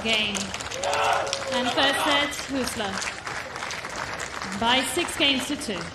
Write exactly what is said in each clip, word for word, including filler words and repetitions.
game. And first set, Huesler by six games to two.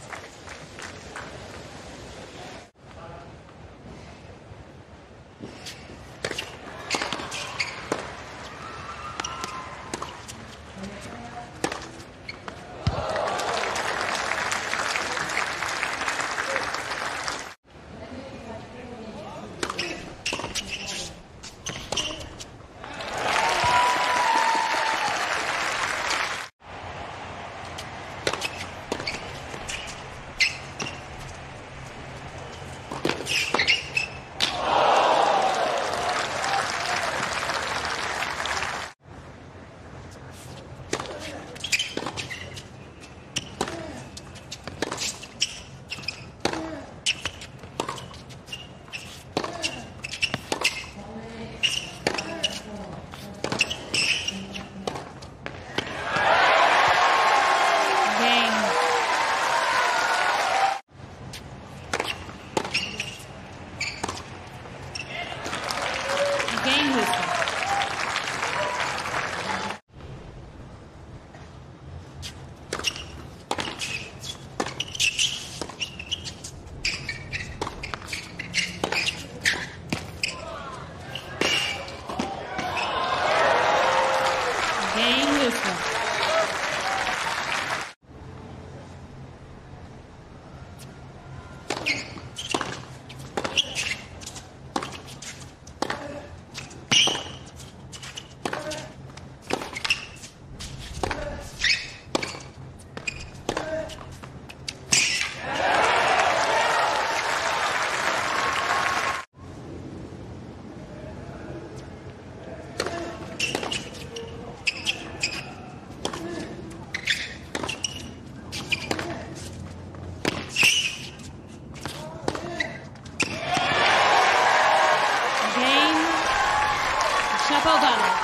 Shapovalov.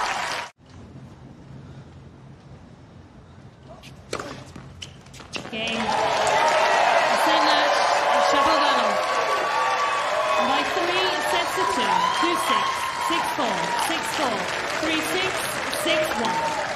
Game. Same match, Shapovalov. By three sets to two. two six, six four, six four, three six, six one.